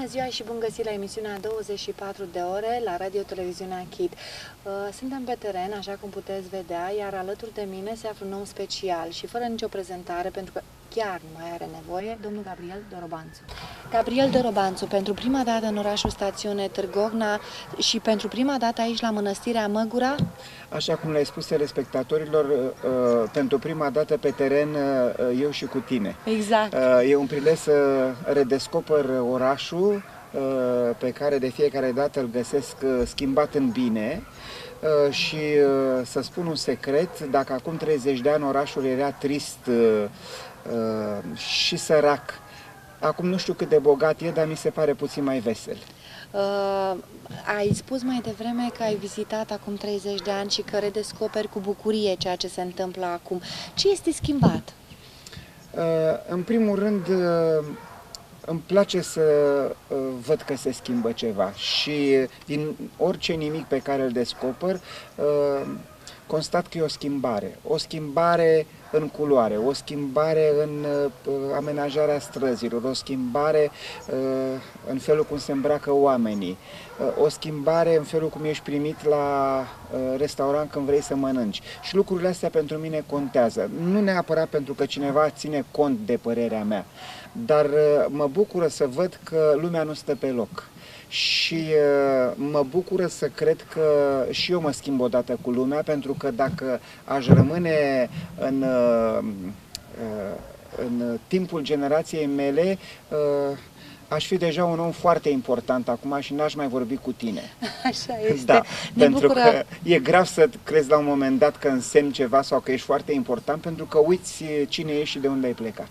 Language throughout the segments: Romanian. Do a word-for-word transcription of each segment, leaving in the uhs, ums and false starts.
ziua și bun găsit la emisiunea douăzeci și patru de ore la Radio-Televiziunea Chit. Suntem pe teren, așa cum puteți vedea, iar alături de mine se află un om special și fără nicio prezentare, pentru că chiar nu mai are nevoie, domnul Gabriel Dorobanțu. Gabriel Dorobanțu, pentru prima dată în orașul stațiune Târgovna și pentru prima dată aici la Mănăstirea Măgura? Așa cum le-ai spus telespectatorilor, pentru prima dată pe teren, eu și cu tine. Exact. E un prilej să redescoper orașul pe care de fiecare dată îl găsesc schimbat în bine. Și să spun un secret, dacă acum treizeci de ani orașul era trist și sărac, acum nu știu cât de bogat e, dar mi se pare puțin mai vesel. Uh, ai spus mai devreme că ai vizitat acum treizeci de ani și că redescoperi cu bucurie ceea ce se întâmplă acum. Ce este schimbat? Uh, în primul rând, uh, îmi place să uh, văd că se schimbă ceva și din orice nimic pe care îl descoper, uh, constat că e o schimbare. O schimbare în culoare, o schimbare în uh, amenajarea străzilor, o schimbare uh, în felul cum se îmbracă oamenii, uh, o schimbare în felul cum ești primit la uh, restaurant când vrei să mănânci. Și lucrurile astea pentru mine contează. Nu neapărat pentru că cineva ține cont de părerea mea, dar uh, mă bucură să văd că lumea nu stă pe loc. Și uh, mă bucură să cred că și eu mă schimb odată cu lumea, pentru că dacă aș rămâne în, uh, uh, în timpul generației mele, uh, aș fi deja un om foarte important acum și n-aș mai vorbi cu tine. Așa este. Da, ne pentru bucură... că e grav să crezi la un moment dat că însemni ceva sau că ești foarte important, pentru că uiți cine ești și de unde ai plecat.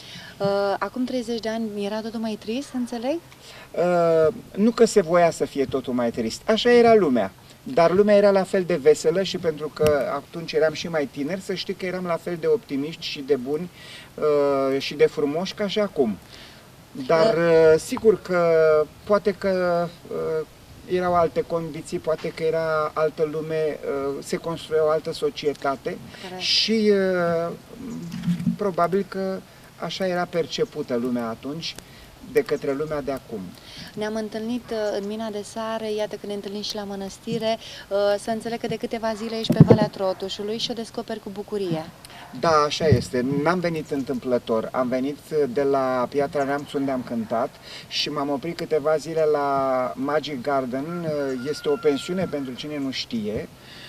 Uh, acum treizeci de ani era totul mai trist, înțeleg? Uh, nu că se voia să fie totul mai trist, așa era lumea. Dar lumea era la fel de veselă și pentru că atunci eram și mai tineri, să știi că eram la fel de optimiști și de buni uh, și de frumoși ca și acum. Dar uh, sigur că poate că uh, erau alte condiții, poate că era altă lume, uh, se construia o altă societate. Care? Și uh, probabil că așa era percepută lumea atunci de către lumea de acum. Ne-am întâlnit în Mina de Sare, iată că ne întâlnim și la Mănăstire, să înțeleg că de câteva zile ești pe Valea Trotușului și o descoperi cu bucurie. Da, așa este. N-am venit întâmplător. Am venit de la Piatra Neamț, unde am cântat, și m-am oprit câteva zile la Magic Garden. Este o pensiune pentru cine nu știe.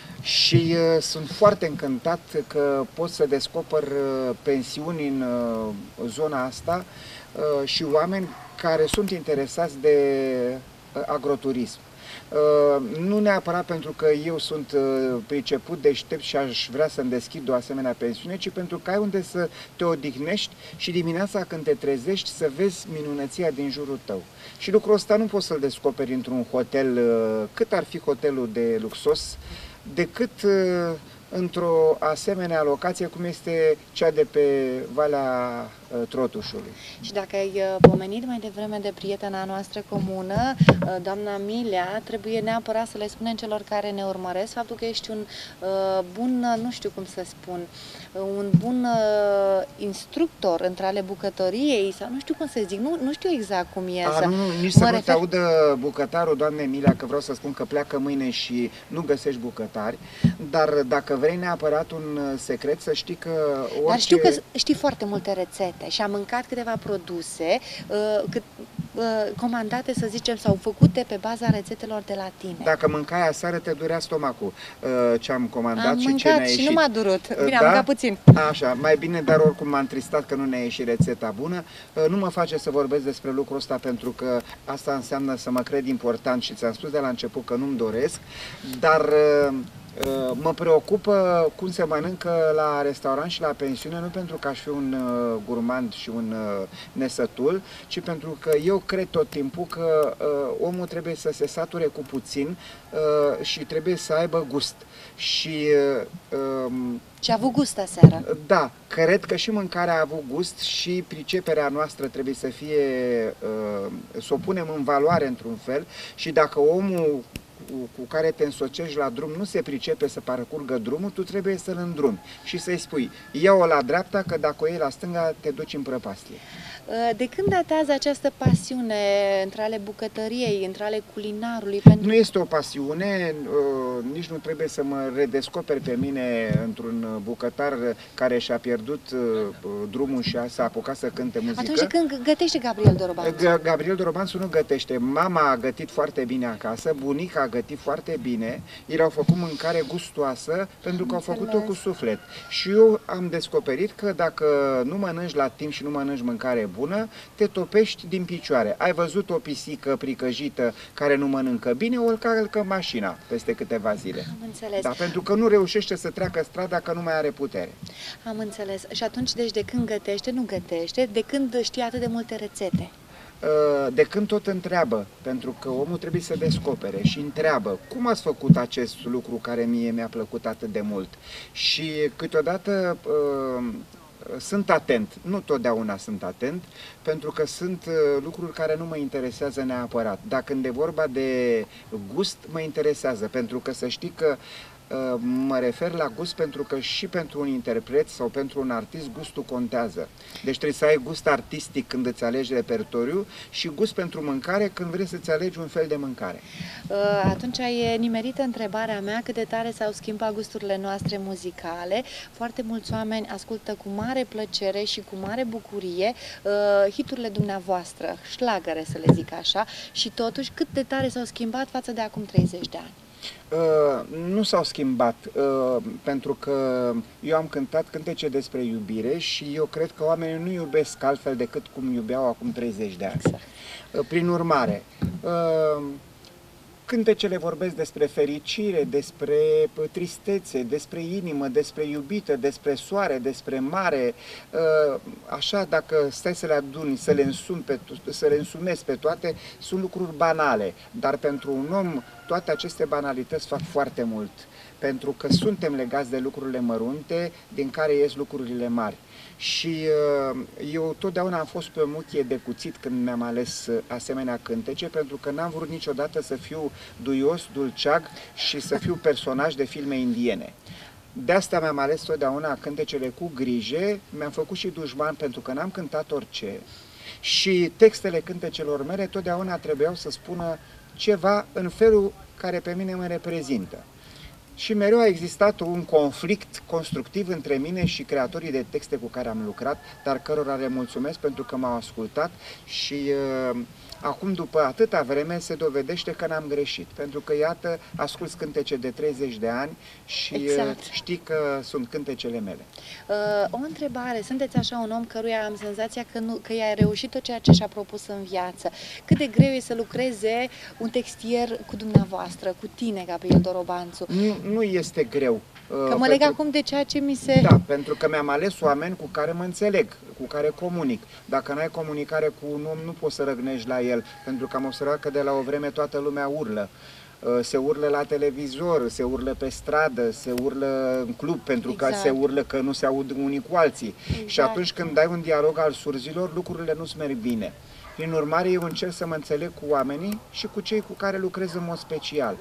Și uh, sunt foarte încântat că pot să descoper uh, pensiuni în uh, zona asta uh, și oameni care sunt interesați de uh, agroturism. Uh, nu neapărat pentru că eu sunt uh, priceput, deștept și aș vrea să-mi deschid o asemenea pensiune, ci pentru că ai unde să te odihnești și dimineața când te trezești să vezi minunăția din jurul tău. Și lucrul ăsta nu poți să-l descoperi într-un hotel, uh, cât ar fi hotelul de luxos, decât uh, într-o asemenea locație cum este cea de pe Valea uh, Trotușului. Și dacă ai uh, pomenit mai devreme de prietena noastră comună, uh, doamna Milea, trebuie neapărat să le spunem celor care ne urmăresc faptul că ești un uh, bun, nu știu cum să spun, uh, un bun uh, instructor între ale bucătăriei, sau nu știu cum să zic, nu, nu știu exact cum e. A, să... nu, nici să refer... nu te audă bucătarul, doamne Milea, că vreau să spun că pleacă mâine și nu găsești bucătari, dar dacă vrei neapărat un secret, să știi că orice... Dar știu că știi foarte multe rețete și am mâncat câteva produse uh, cât, uh, comandate, să zicem, sau făcute pe baza rețetelor de la tine. Dacă mâncai aseară, te durea stomacul uh, ce am comandat am și mâncat ce ne-a și ieșit. nu m-a durut. Bine, da? am mâncat puțin. Așa, mai bine, dar oricum m-am tristat că nu ne-a ieșit rețeta bună. Uh, nu mă face să vorbesc despre lucrul ăsta, pentru că asta înseamnă să mă cred important și ți-am spus de la început că nu-mi doresc, dar... Uh, mă preocupă cum se mănâncă la restaurant și la pensiune, nu pentru că aș fi un uh, gurmand și un uh, nesătul, ci pentru că eu cred tot timpul că uh, omul trebuie să se sature cu puțin uh, și trebuie să aibă gust. Și uh, um, Și a avut gust aseară. Da, cred că și mâncarea a avut gust și priceperea noastră trebuie să fie, uh, să o punem în valoare într-un fel, și dacă omul cu care te însocești la drum nu se pricepe să parcurgă drumul, tu trebuie să-l îndrumi și să-i spui, ia-o la dreapta, că dacă o iei la stânga, te duci în prăpastie. De când datează această pasiune între ale bucătăriei, între ale culinarului? Pentru... Nu este o pasiune, nici nu trebuie să mă redescoperi pe mine într-un bucătar care și-a pierdut drumul și s-a apucat să cânte muzică. Atunci când gătește Gabriel Dorobanțu? Gabriel Dorobanțu nu gătește. Mama a gătit foarte bine acasă, bunica a gătit foarte bine, ei au făcut mâncare gustoasă pentru că au făcut-o cu suflet. Și eu am descoperit că dacă nu mănânci la timp și nu mănânci mâncare bună, te topești din picioare. Ai văzut o pisică pricăjită care nu mănâncă bine, o calcă mașina peste câteva zile. Am înțeles. Da, pentru că nu reușește să treacă strada, că nu mai are putere. Am înțeles. Și atunci, deci, de când gătește, nu gătește, de când știe atât de multe rețete? De când tot întreabă, pentru că omul trebuie să descopere și întreabă cum ați făcut acest lucru care mie mi-a plăcut atât de mult. Și câteodată sunt atent, nu totdeauna sunt atent, pentru că sunt lucruri care nu mă interesează neapărat. Dar când e vorba de gust, mă interesează, pentru că să știi că mă refer la gust pentru că și pentru un interpret sau pentru un artist gustul contează. Deci trebuie să ai gust artistic când îți alegi repertoriu și gust pentru mâncare când vrei să-ți alegi un fel de mâncare. Atunci e nimerită întrebarea mea, cât de tare s-au schimbat gusturile noastre muzicale. Foarte mulți oameni ascultă cu mare plăcere și cu mare bucurie hiturile dumneavoastră, șlagăre să le zic așa, și totuși cât de tare s-au schimbat față de acum treizeci de ani. Uh, nu s-au schimbat, uh, pentru că eu am cântat cântece despre iubire și eu cred că oamenii nu iubesc altfel decât cum iubeau acum treizeci de ani. Exact. Uh, prin urmare, uh, cântecele vorbesc despre fericire, despre tristețe, despre inimă, despre iubită, despre soare, despre mare. Așa, dacă stai să le aduni, să le însumi pe, să le însumezi pe toate, sunt lucruri banale. Dar pentru un om, toate aceste banalități fac foarte mult. Pentru că suntem legați de lucrurile mărunte, din care ies lucrurile mari. Și eu totdeauna am fost pe o muchie de cuțit când mi-am ales asemenea cântece, pentru că n-am vrut niciodată să fiu duios, dulceag și să fiu personaj de filme indiene. De asta mi-am ales totdeauna cântecele cu grijă, mi-am făcut și dușman pentru că n-am cântat orice. Și textele cântecelor mele totdeauna trebuiau să spună ceva în felul care pe mine mă reprezintă. Și mereu a existat un conflict constructiv între mine și creatorii de texte cu care am lucrat, dar cărora le mulțumesc pentru că m-au ascultat și uh, acum, după atâta vreme, se dovedește că n-am greșit. Pentru că, iată, ascult cântece de treizeci de ani și exact. Știi că sunt cântecele mele. Uh, o întrebare. Sunteți așa un om căruia am senzația că, nu, că i-a reușit tot ceea ce și-a propus în viață. Cât de greu e să lucreze un textier cu dumneavoastră, cu tine, Gabriel Dorobanțu? Nu, nu este greu. Că mă leg pentru... acum de ceea ce mi se... Da, pentru că mi-am ales oameni cu care mă înțeleg, cu care comunic. Dacă n-ai comunicare cu un om, nu poți să răgnești la el, pentru că am observat că de la o vreme toată lumea urlă. Se urlă la televizor, se urlă pe stradă, se urlă în club, pentru exact. Că se urlă că nu se aud unii cu alții. Exact. Și atunci când dai un dialog al surzilor, lucrurile nu-ți merg bine. Prin urmare, eu încerc să mă înțeleg cu oamenii și cu cei cu care lucrez în mod special.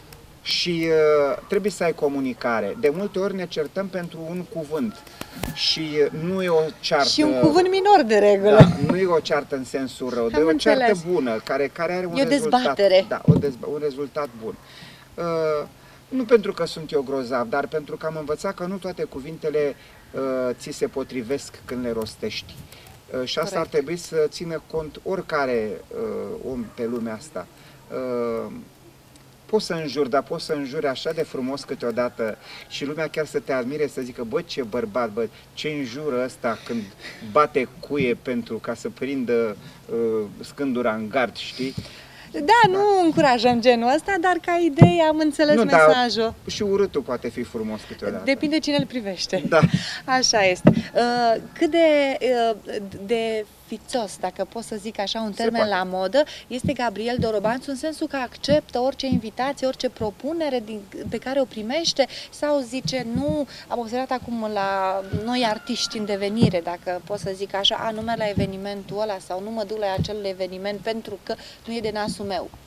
Și uh, trebuie să ai comunicare. De multe ori ne certăm pentru un cuvânt și nu e o ceartă... Și un cuvânt minor de regulă. Da, nu e o ceartă în sensul rău, dar e o ceartă bună, care, care are un e o rezultat. Dezbatere. Da, o dezba un rezultat bun. Uh, nu pentru că sunt eu grozav, dar pentru că am învățat că nu toate cuvintele uh, ți se potrivesc când le rostești. Uh, și asta Corect. Ar trebui să țină cont oricare uh, om pe lumea asta. Uh, Poți să înjuri, dar poți să înjuri așa de frumos câteodată și lumea chiar să te admire, să zică, bă, ce bărbat, bă, ce înjură ăsta când bate cuie pentru ca să prindă uh, scândura în gard, știi? Da, nu da. încurajăm genul ăsta, dar ca idee am înțeles nu, mesajul. Și urâtul poate fi frumos câteodată. Depinde cine îl privește. Da. Așa este. Uh, cât de, uh, de fițos, dacă pot să zic așa un termen la modă, este Gabriel Dorobanțu în sensul că acceptă orice invitație, orice propunere din, pe care o primește sau zice, nu, am observat acum la noi artiști în devenire, dacă pot să zic așa, a, nu merg la evenimentul ăla sau nu mă duc la acel eveniment pentru că nu e de nasul meu.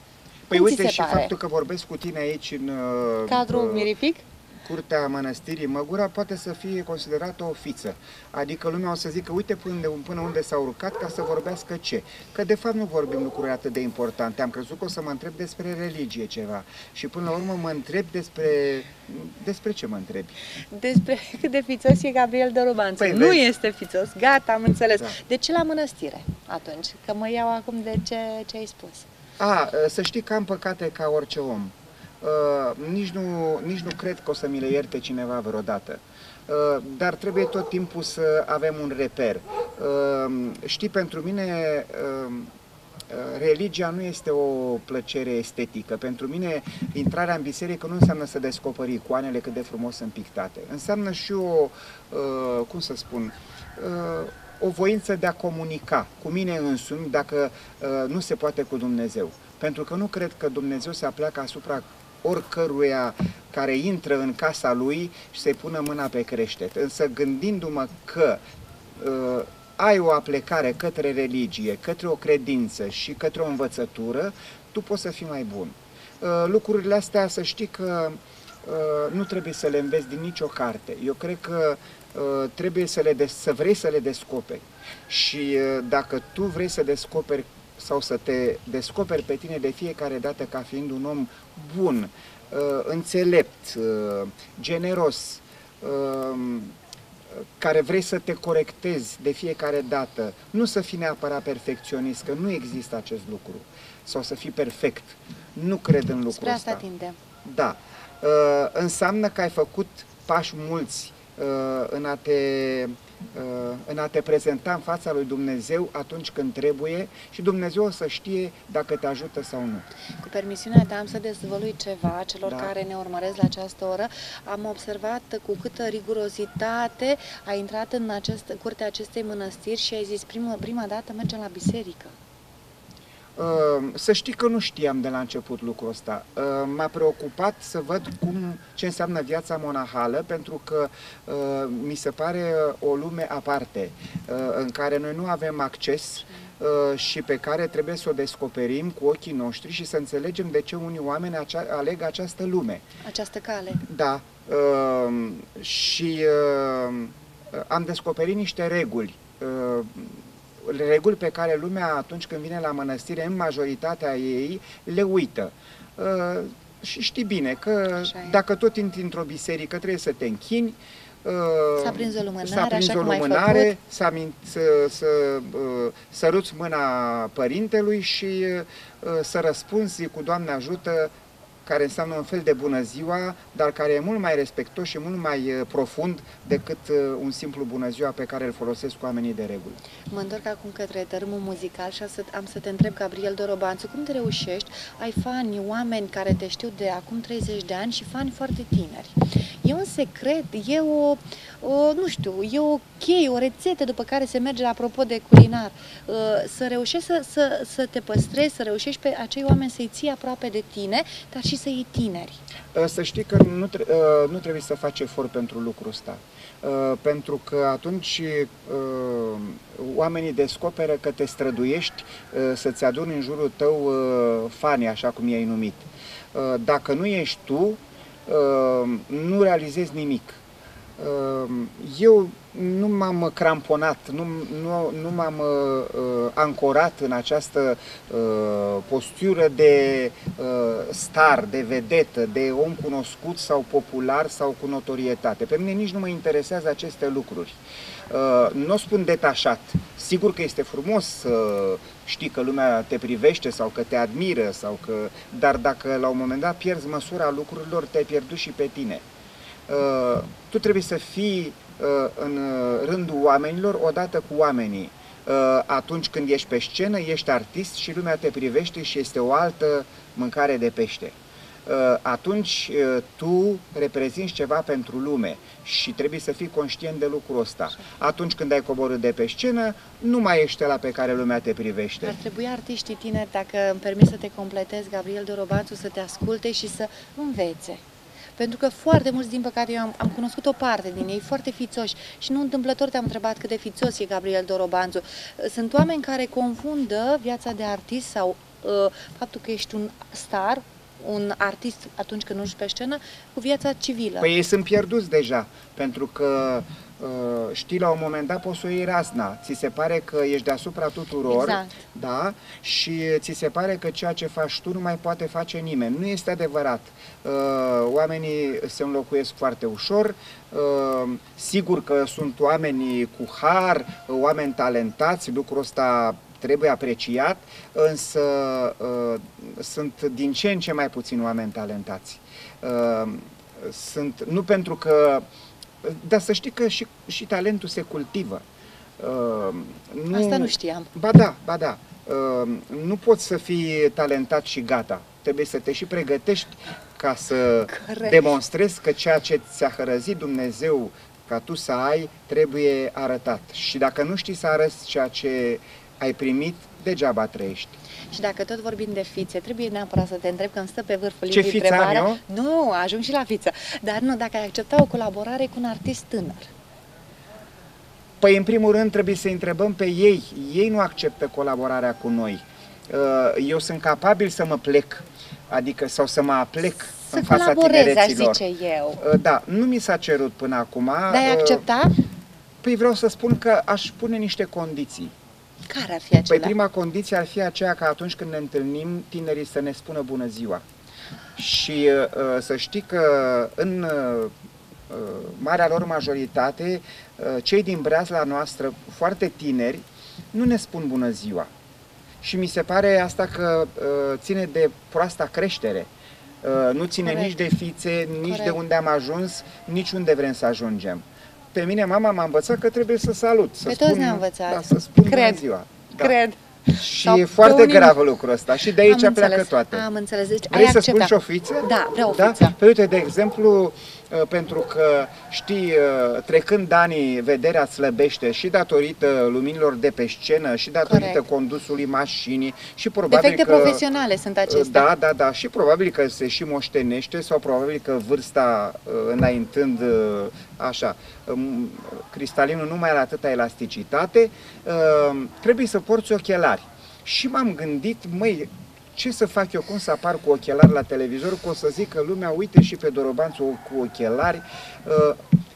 Păi Cum uite ți se și pare? faptul că vorbesc cu tine aici în Cadrul uh, Mirific? curtea mănăstirii Măgura poate să fie considerată o fiță. Adică lumea o să zică, uite până unde, până unde s-a urcat ca să vorbească ce. Că de fapt nu vorbim lucruri atât de importante. Am crezut că o să mă întreb despre religie ceva. Și până la urmă mă întreb despre... Despre ce mă întrebi? Despre cât de fițos e Gabriel Dorobanțu. Păi, nu vezi? este fițos, gata, am înțeles. Da. De ce la mănăstire atunci? Că mă iau acum de ce, ce ai spus. A, să știi că am păcate ca orice om. Uh, nici, nu, nici nu cred că o să mi le ierte cineva vreodată. Uh, dar trebuie tot timpul să avem un reper. Uh, știi, pentru mine uh, religia nu este o plăcere estetică. Pentru mine intrarea în biserică nu înseamnă să descoperi icoanele cât de frumos sunt pictate. Înseamnă și o, uh, cum să spun, uh, o voință de a comunica cu mine însumi dacă uh, nu se poate cu Dumnezeu. Pentru că nu cred că Dumnezeu se apleacă asupra oricăruia care intră în casa lui și să-i pună mâna pe creștet. Însă gândindu-mă că uh, ai o aplecare către religie, către o credință și către o învățătură, tu poți să fii mai bun. Uh, lucrurile astea, să știi că uh, nu trebuie să le înveți din nicio carte. Eu cred că uh, trebuie să, le des- să vrei să le descoperi. Și uh, dacă tu vrei să descoperi sau să te descoperi pe tine de fiecare dată ca fiind un om bun, înțelept, generos, care vrei să te corectezi de fiecare dată, nu să fii neapărat perfecționist, că nu există acest lucru, sau să fii perfect. Nu cred în lucrul Spre asta ăsta. tindem. Da. Înseamnă că ai făcut pași mulți în a te în a te prezenta în fața lui Dumnezeu atunci când trebuie și Dumnezeu o să știe dacă te ajută sau nu. Cu permisiunea ta am să dezvălui ceva celor Da. care ne urmăresc la această oră. Am observat cu câtă rigurozitate ai intrat în această, curtea acestei mănăstiri și ai zis prima, prima dată mergem la biserică. Să știi că nu știam de la început lucrul ăsta. M-a preocupat să văd cum, ce înseamnă viața monahală, pentru că mi se pare o lume aparte, în care noi nu avem acces și pe care trebuie să o descoperim cu ochii noștri și să înțelegem de ce unii oameni aleg această lume. Această cale. Da. Și am descoperit niște reguli. Reguli pe care lumea, atunci când vine la mănăstire, în majoritatea ei, le uită. Uh, și știi bine că dacă tot intri într-o biserică, trebuie să te închini, uh, s-a prins o lumânare, s-a prins așa o cum ai lumânare, făcut. să, să, să uh, săruți mâna părintelui și uh, să răspunzi cu Doamne ajută, care înseamnă un fel de bună ziua, dar care e mult mai respectos și mult mai profund decât un simplu bună ziua pe care îl folosesc oamenii de regulă. Mă întorc acum către tărâmul muzical și am să te întreb, Gabriel Dorobanțu, cum te reușești? Ai fani, oameni care te știu de acum treizeci de ani și fani foarte tineri. E un secret, e o, o nu știu, e o cheie, o rețetă după care se merge, apropo de culinar. Să reușești să, să, să te păstrezi, să reușești pe acei oameni să-i ții aproape de tine, dar și să iei tineri. Să știi că nu, tre nu trebuie să faci efort pentru lucrul ăsta. Pentru că atunci oamenii descoperă că te străduiești să-ți aduni în jurul tău fani, așa cum i-ai numit. Dacă nu ești tu, nu realizezi nimic. Eu nu m-am cramponat, nu, nu, nu m-am uh, ancorat în această uh, postură de uh, star, de vedetă, de om cunoscut sau popular sau cu notorietate. Pe mine nici nu mă interesează aceste lucruri. Uh, nu o spun detașat. Sigur că este frumos să uh, știi că lumea te privește sau că te admiră, sau că... dar dacă la un moment dat pierzi măsura lucrurilor, te-ai pierdut și pe tine. Uh, tu trebuie să fii uh, în rândul oamenilor odată cu oamenii. Uh, atunci când ești pe scenă, ești artist și lumea te privește și este o altă mâncare de pește. Uh, atunci uh, tu reprezinți ceva pentru lume și trebuie să fii conștient de lucrul ăsta. Atunci când ai coborât de pe scenă, nu mai ești ăla pe care lumea te privește. Ar trebui artiștii tineri, dacă îmi permis să te completezi, Gabriel Dorobanțu, să te asculte și să învețe. Pentru că foarte mulți, din păcate, eu am, am cunoscut o parte din ei, foarte fițoși, și nu întâmplător te-am întrebat cât de fițos e Gabriel Dorobanțu. Sunt oameni care confundă viața de artist sau uh, faptul că ești un star, un artist atunci când urci pe scenă, cu viața civilă. Păi ei sunt pierduți deja, pentru că știi, la un moment dat poți să o iei razna, ți se pare că ești deasupra tuturor, exact. Da? Și ți se pare că ceea ce faci tu nu mai poate face nimeni. Nu este adevărat. Oamenii se înlocuiesc foarte ușor, sigur că sunt oameni cu har, oameni talentați, lucrul ăsta trebuie apreciat, însă sunt din ce în ce mai puțini oameni talentați. Sunt, nu pentru că dar să știi că și, și talentul se cultivă. Uh, nu, Asta nu știam. Ba da, ba da. Uh, nu poți să fii talentat și gata. Trebuie să te și pregătești ca să Corect. demonstrezi că ceea ce ți-a hărăzit Dumnezeu ca tu să ai, trebuie arătat. Și dacă nu știi să arăți ceea ce ai primit, degeaba trăiești. Și dacă tot vorbim de fițe, trebuie neapărat să te întreb, că îmi stă pe vârful Ce limbii întrebarea. Nu, ajung și la fiță. Dar nu, dacă ai accepta o colaborare cu un artist tânăr. Păi, în primul rând, trebuie să întrebăm pe ei. Ei nu acceptă colaborarea cu noi. Eu sunt capabil să mă plec, adică sau să mă aplec să în fața tinereților. Aș zice eu. Da, nu mi s-a cerut până acum. Dar ai accepta? Păi vreau să spun că aș pune niște condiții. Care ar fi acelea? Păi prima condiție ar fi aceea că atunci când ne întâlnim, tinerii să ne spună bună ziua. Și uh, să știi că în uh, marea lor majoritate, uh, cei din breazla noastră, foarte tineri, nu ne spun bună ziua. Și mi se pare asta că uh, ține de proasta creștere. Uh, nu ține Corect. nici de fițe, nici Corect. de unde am ajuns, nici unde vrem să ajungem. Pe mine mama m-a învățat că trebuie să salut, să Pe spun, toți ne-a învățat. Da, să spun Cred. bună ziua. Da. Cred. Și Sau e foarte unii... grav lucrul ăsta și de aici am pleacă înțeles. toate. Am înțeles. Deci, Vrei ai să accepta. spun și o fiță? Da, vreau o da? fiță. Păi uite, de exemplu, pentru că, știi, trecând anii, vederea slăbește și datorită luminilor de pe scenă, și datorită Corect. condusului mașinii, și probabil Defecte că... profesionale sunt acestea. Da, da, da, și probabil că se și moștenește, sau probabil că vârsta înaintând, așa, cristalinul nu mai are atâta elasticitate, trebuie să porți ochelari. Și m-am gândit, măi, ce să fac eu, cum să apar cu ochelari la televizor, că o să zic că lumea, uite și pe Dorobanțu cu ochelari. Uh,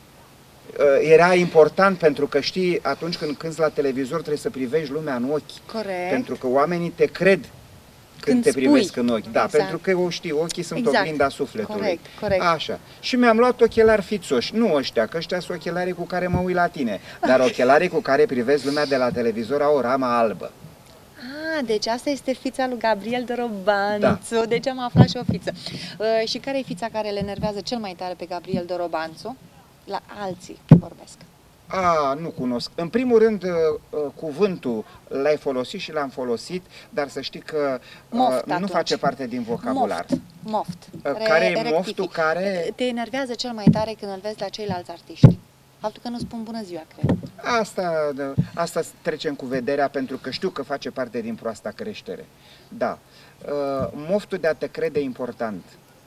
uh, era important pentru că, știi, atunci când cânti la televizor trebuie să privești lumea în ochi. Corect. Pentru că oamenii te cred când, când te spui. privesc în ochi. Da, exact. pentru că, o știi, ochii sunt exact. oglinda sufletului. Corect, corect. Așa. Și mi-am luat ochelari fițoși. Nu ăștia, că ăștia sunt ochelarii cu care mă uit la tine, dar ochelarii cu care privesc lumea de la televizor au o ramă albă. Ah, deci asta este fița lui Gabriel Dorobanțu, da. Deci am aflat și o fiță. Uh, și care e fița care le enervează cel mai tare pe Gabriel Dorobanțu? La alții vorbesc. A, nu cunosc. În primul rând, cuvântul l-ai folosit și l-am folosit, dar să știi că moft, nu atunci. face parte din vocabular. Moft. Moft. Care Re e moftul care... Te enervează cel mai tare când îl vezi la ceilalți artiști. Faptul că nu spun bună ziua, cred. Asta, asta trecem cu vederea, pentru că știu că face parte din proasta creștere. Da. Moftul de a te crede e important.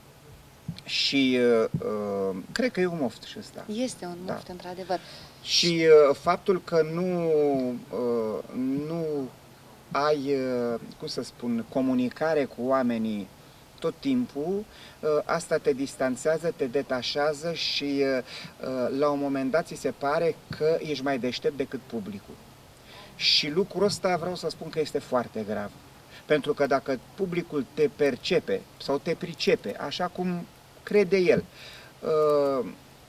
Și uh, cred că e un moft și ăsta. Este un moft, da. Într-adevăr. Și uh, faptul că nu, uh, nu ai, uh, cum să spun, comunicare cu oamenii tot timpul, uh, asta te distanțează, te detașează și uh, la un moment dat ți se pare că ești mai deștept decât publicul. Și lucrul ăsta vreau să spun că este foarte grav. Pentru că dacă publicul te percepe sau te pricepe așa cum crede el, uh,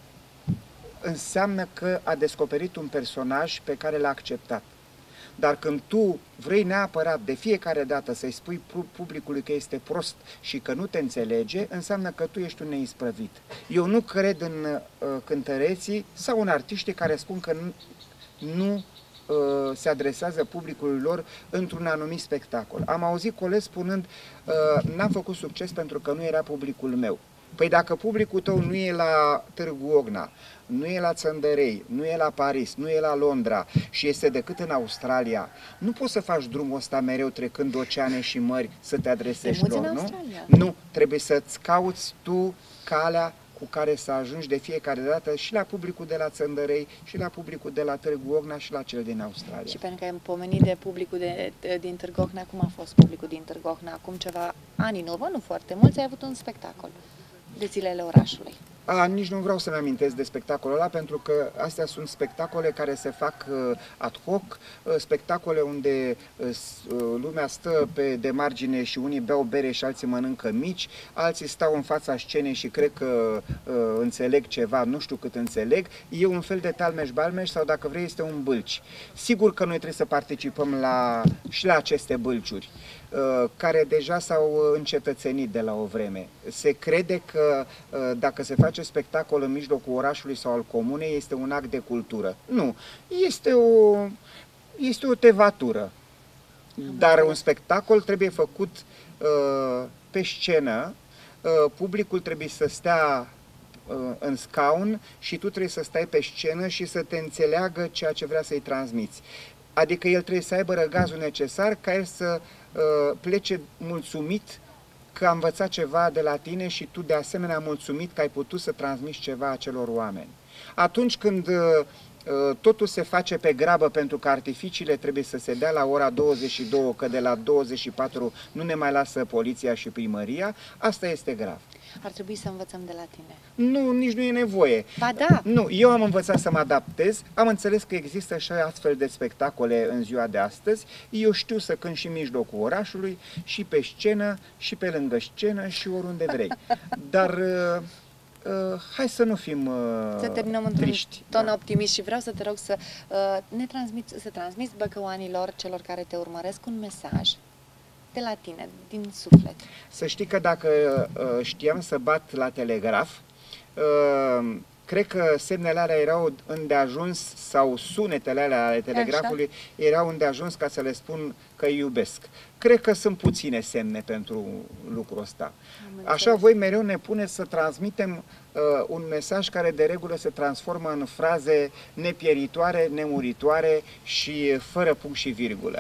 înseamnă că a descoperit un personaj pe care l-a acceptat. Dar când tu vrei neapărat de fiecare dată să-i spui publicului că este prost și că nu te înțelege, înseamnă că tu ești un neisprăvit. Eu nu cred în uh, cântăreții sau în artiștii care spun că nu, nu uh, se adresează publicului lor într-un anumit spectacol. Am auzit colegi spunând, uh, n-am făcut succes pentru că nu era publicul meu. Păi dacă publicul tău nu e la Târgu Ogna, nu e la Țăndărei, nu e la Paris, nu e la Londra și este decât în Australia, nu poți să faci drumul ăsta mereu trecând oceane și mări să te adresezi lor, nu? Nu, trebuie să-ți cauți tu calea cu care să ajungi de fiecare dată și la publicul de la Țăndărei, și la publicul de la Târgu Ocna, și la cel din Australia. Și pentru că am pomenit de publicul de, de, din Târgu Ocna, cum a fost publicul din Târgu Ocna? Acum ceva ani în urmă, nu foarte mulți, ai avut un spectacol de Zilele Orașului. A, nici nu vreau să-mi amintesc de spectacolul ăla, pentru că astea sunt spectacole care se fac uh, ad hoc, uh, spectacole unde uh, lumea stă pe de margine și unii beau bere și alții mănâncă mici, alții stau în fața scenei și cred că uh, înțeleg ceva, nu știu cât înțeleg. E un fel de talmeș-balmeș sau, dacă vrei, este un bâlci. Sigur că noi trebuie să participăm la, și la aceste bâlciuri, care deja s-au încetățenit de la o vreme. Se crede că dacă se face spectacol în mijlocul orașului sau al comunei, este un act de cultură. Nu, este o, este o tevatură. Dar un spectacol trebuie făcut uh, pe scenă, uh, publicul trebuie să stea uh, în scaun și tu trebuie să stai pe scenă și să te înțeleagă ceea ce vrea să-i transmiți. Adică el trebuie să aibă răgazul necesar ca el să uh, plece mulțumit că a învățat ceva de la tine și tu de asemenea mulțumit că ai putut să transmiți ceva acelor oameni. Atunci când uh, totul se face pe grabă pentru că artificiile trebuie să se dea la ora douăzeci și două, că de la douăzeci și patru nu ne mai lasă poliția și primăria, asta este grav. Ar trebui să învățăm de la tine. Nu, nici nu e nevoie. Ba da! Nu, eu am învățat să mă adaptez, am înțeles că există și astfel de spectacole în ziua de astăzi. Eu știu să cânt și în mijlocul orașului, și pe scenă, și pe lângă scenă, și oriunde vrei. Dar uh, uh, hai să nu fim uh, Să terminăm într-un triști. ton Da. optimist și vreau să te rog să uh, ne transmiți, să transmiți băcăuanilor, celor care te urmăresc, un mesaj de la tine, din suflet. Să știi că dacă uh, știam să bat la telegraf, uh, cred că semnele alea erau îndeajuns, sau sunetele alea ale telegrafului Așa. erau îndeajuns ca să le spun că îi iubesc. Cred că sunt puține semne pentru lucrul ăsta. Așa voi mereu ne puneți să transmitem uh, un mesaj care de regulă se transformă în fraze nepieritoare, nemuritoare și fără punct și virgulă.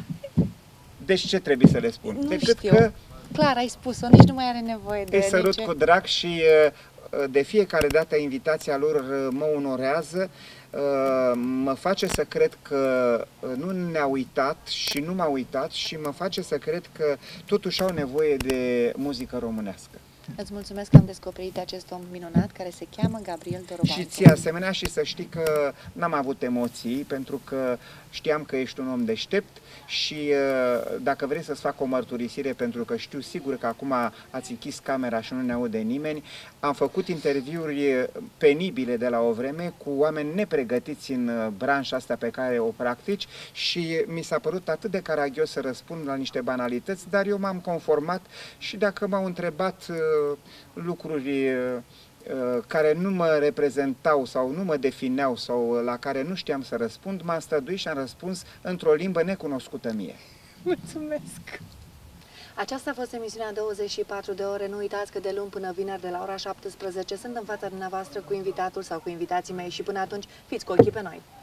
Deci ce trebuie să le spun? Nu Decât știu. că Clar, ai spus-o, nici nu mai are nevoie de... îi sărut nici... cu drag și de fiecare dată invitația lor mă onorează, mă face să cred că nu ne-a uitat și nu m-a uitat și mă face să cred că totuși au nevoie de muzică românească. Îți mulțumesc că am descoperit acest om minunat care se cheamă Gabriel Dorobanțu. Și ție asemenea, și să știi că n-am avut emoții, pentru că știam că ești un om deștept și dacă vrei să-ți fac o mărturisire, pentru că știu sigur că acum ați închis camera și nu ne aude nimeni, am făcut interviuri penibile de la o vreme cu oameni nepregătiți în branșa asta pe care o practici și mi s-a părut atât de caragios să răspund la niște banalități, dar eu m-am conformat și dacă m-au întrebat lucruri care nu mă reprezentau sau nu mă defineau sau la care nu știam să răspund, m-am străduit și am răspuns într-o limbă necunoscută mie. Mulțumesc! Aceasta a fost emisiunea douăzeci și patru de ore. Nu uitați că de luni până vineri de la ora șaptesprezece sunt în fața dumneavoastră cu invitatul sau cu invitații mei și până atunci fiți cu ochii pe noi.